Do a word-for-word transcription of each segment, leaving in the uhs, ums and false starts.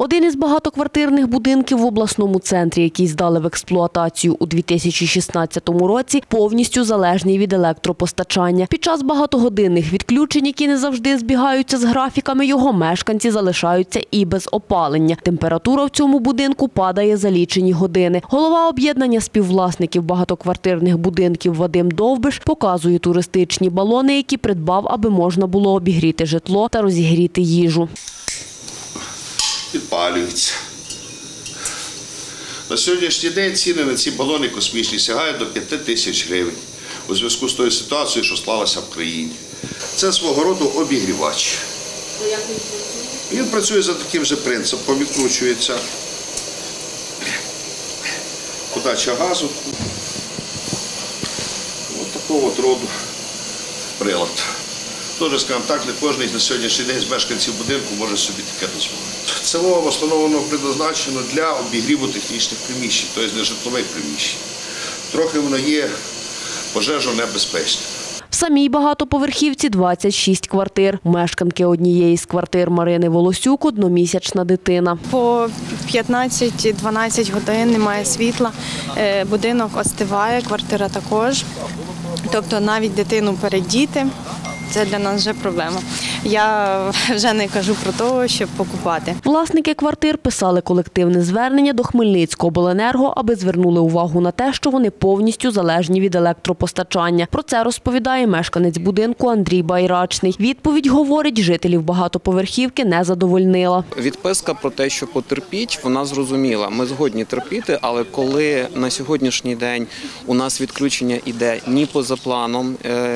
Один із багатоквартирних будинків в обласному центрі, який здали в експлуатацію у дві тисячі шістнадцятому році, повністю залежний від електропостачання. Під час багатогодинних відключень, які не завжди збігаються з графіками, його мешканці залишаються і без опалення. Температура в цьому будинку падає за лічені години. Голова об'єднання співвласників багатоквартирних будинків Вадим Довбиш показує туристичні балони, які придбав, аби можна було обігріти житло та розігріти їжу. Підпалюються. На сьогоднішній день ціни на ці балони космічні сягають до п'яти тисяч гривень у зв'язку з тою ситуацією, що склалася в країні. Це свого роду обігрівач. Він працює за таким же принципом, відкручується подача газу. Ось такого от роду прилад. Теж, скажімо так, не кожен на сьогоднішній день з мешканців будинку може собі таке дозволити. Це в основному предназначено для обігріву технічних приміщень, тобто не житлових приміщень. Трохи воно є пожежонебезпечним. В самій багатоповерхівці двадцять шість квартир. Мешканки однієї з квартир Марини Волосюк – одномісячна дитина. По п'ятнадцять-дванадцять годин немає світла, будинок остиває, квартира також. Тобто навіть дитину передіти – це для нас вже проблема. Я вже не кажу про те, щоб покупати. Власники квартир писали колективне звернення до Хмельницькобленерго, аби звернули увагу на те, що вони повністю залежні від електропостачання. Про це розповідає мешканець будинку Андрій Байрачний. Відповідь, говорить, жителів багатоповерхівки не задовольнила. Відписка про те, що потерпіть, вона зрозуміла. Ми згодні терпіти, але коли на сьогоднішній день у нас відключення йде ні поза планом,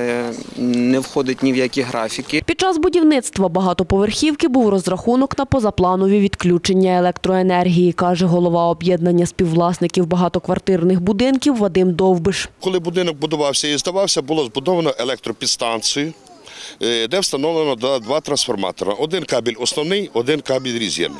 не входить ні в які графіки. Під час будівництва багатоповерхівки був розрахунок на позапланові відключення електроенергії, каже голова об'єднання співвласників багатоквартирних будинків Вадим Довбиш. Коли будинок будувався і здавався, було збудовано електропідстанцію, де встановлено два трансформатори. Один кабель основний, один кабель резервний.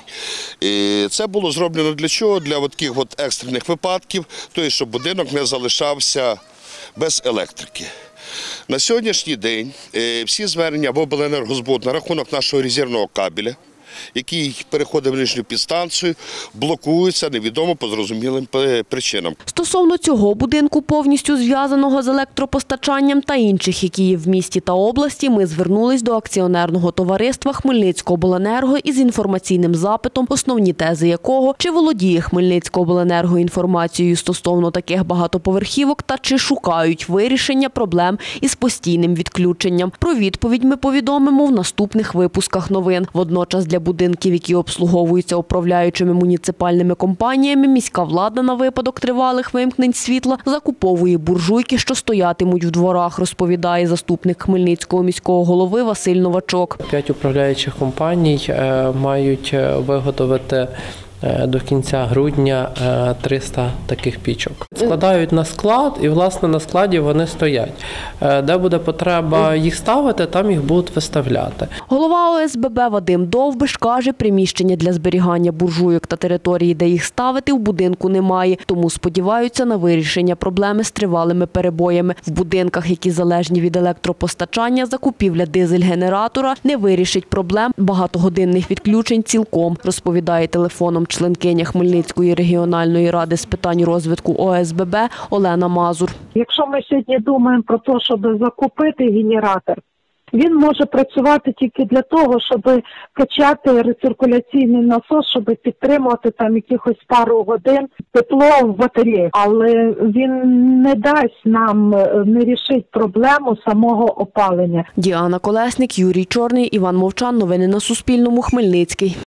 Це було зроблено для чого? Для таких от екстрених випадків, тобто, щоб будинок не залишався без електрики. На сьогоднішній день всі звернення в обленергозбуд на рахунок нашого резервного кабеля, який переходить в нижню підстанцію, блокуються невідомо по зрозумілим причинам. Стосовно цього будинку, повністю зв'язаного з електропостачанням, та інших, які є в місті та області, ми звернулись до акціонерного товариства Хмельницькобленерго із інформаційним запитом, основні тези якого – чи володіє Хмельницькобленерго інформацією стосовно таких багатоповерхівок та чи шукають вирішення проблем із постійним відключенням. Про відповідь ми повідомимо в наступних випусках новин. Водночас для будинків, які обслуговуються управляючими муніципальними компаніями, міська влада на випадок тривалих вимкнень світла закуповує буржуйки, що стоятимуть в дворах, розповідає заступник Хмельницького міського голови Василь Новачок. П'ять управляючих компаній мають виготовити до кінця грудня триста таких пічок. Складають на склад і, власне, на складі вони стоять. Де буде потреба їх ставити, там їх будуть виставляти. Голова О С Б Б Вадим Довбиш каже, приміщення для зберігання буржуйок та території, де їх ставити, в будинку немає. Тому сподіваються на вирішення проблеми з тривалими перебоями. В будинках, які залежні від електропостачання, закупівля дизель-генератора не вирішить проблем багатогодинних відключень цілком, розповідає телефоном членкиня Хмельницької регіональної ради з питань розвитку О С Б Б Олена Мазур. Якщо ми сьогодні думаємо про те, щоб закупити генератор, він може працювати тільки для того, щоб качати рециркуляційний насос, щоб підтримувати там якихось пару годин тепло в батареї. Але він не дасть нам, не рішить проблему самого опалення. Діана Колесник, Юрій Чорний, Іван Мовчан. Новини на Суспільному. Хмельницький.